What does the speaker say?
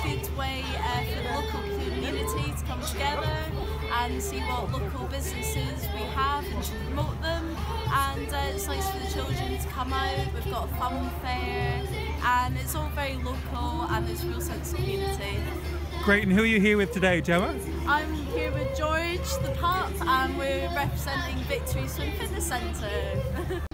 good way for the local community to come together and see what local businesses we have and to promote them. And it's nice for the children to come out. We've got a fun fair and it's all very local and there's a real sense of community. Great, and who are you here with today, Gemma? I'm here with George, the pup, and we're representing Victory Swim Fitness Centre.